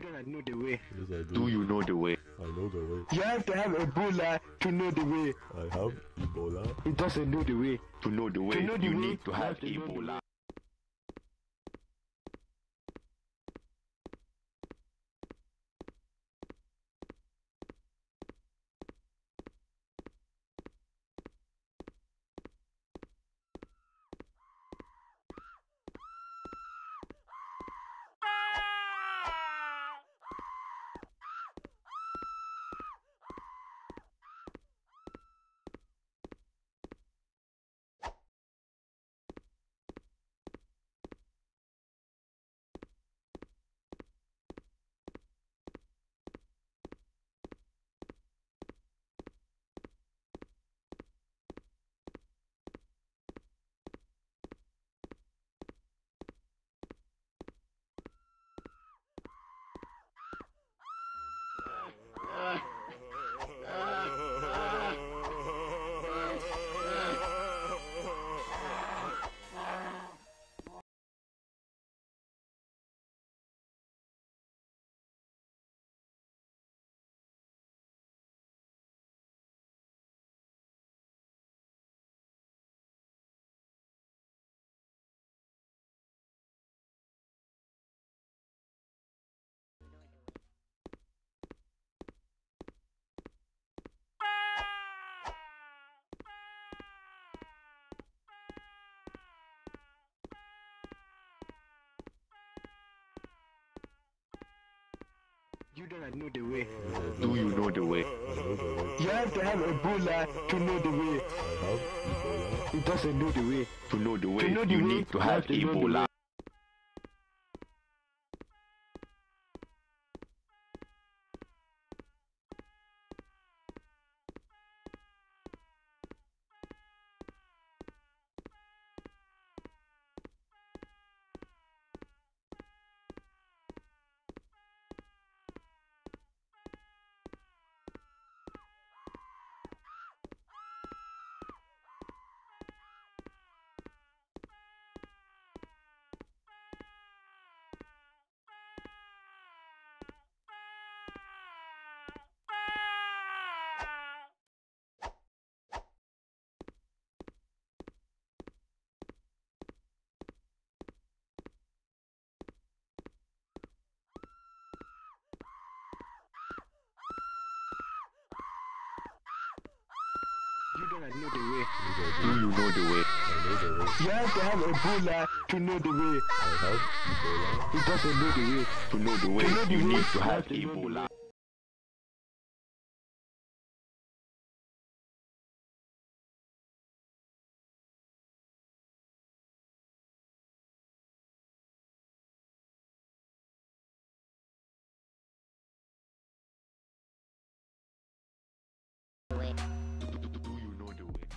do not know the way. Yes, I do. Do you know the way? I know the way. You have to have Ebola to know the way. I have Ebola. It doesn't know the way. To know the way, know the you way, need to you have have to know the Ebola. You do not know the way. Do you know the way? I know the way. You have to have Ebola to know the way. I have Ebola. It doesn't know the way. To know the way, know the you way, need to you have have to know the Ebola. way. You do not know the way. Yes, I Do do. you know the way? I know the way. You have to have Ebola to know the way. I have Ebola. It doesn't know the way. To know the way, know the you way, need to you have have to know the Ebola. way. Do you know the way?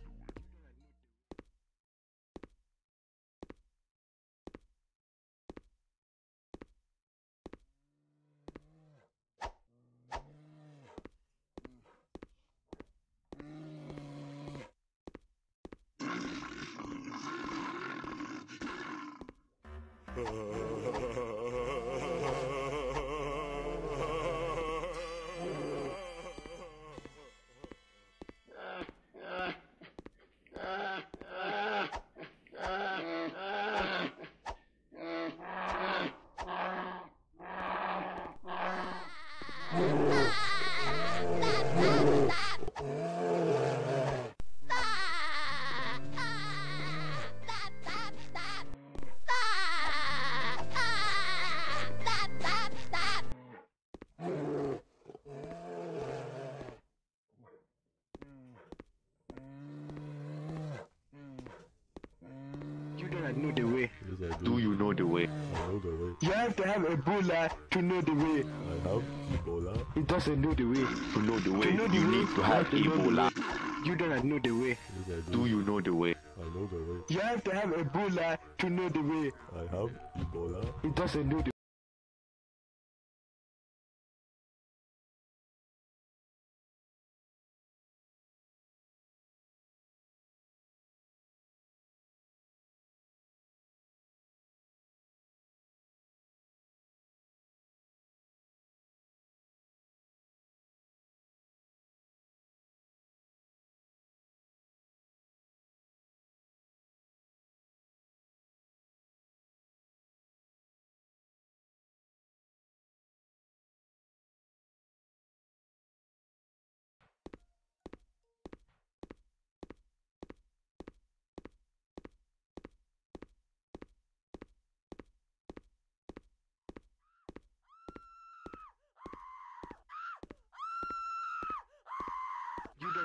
You do not know the way. Yes, I do. Do you know the way? I know the way. You have to have Ebola to know the way. I have Ebola. It doesn't know the way. To know the way, know the you way, need to you have have to know the Ebola. way. You do not know the way. Yes, I do. Do you know the way? I know the way. You have to have Ebola to know the way. I have Ebola. It doesn't know the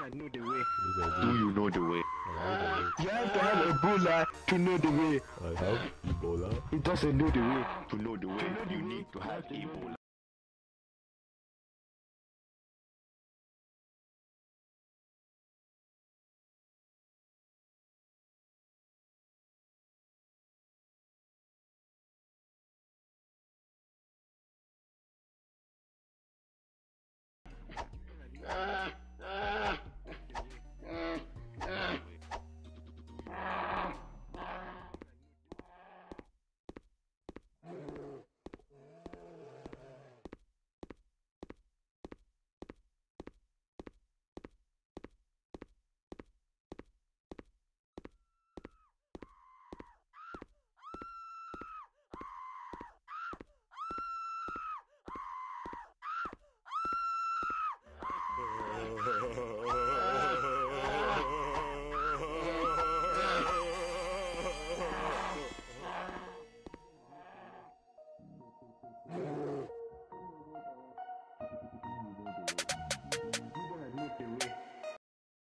don't know the way. Yes, I Do do. you know the way? I know You have to have Ebola to know the way. the way. I have Ebola. He doesn't know the way. To know the way, you need to have Ebola. Ah.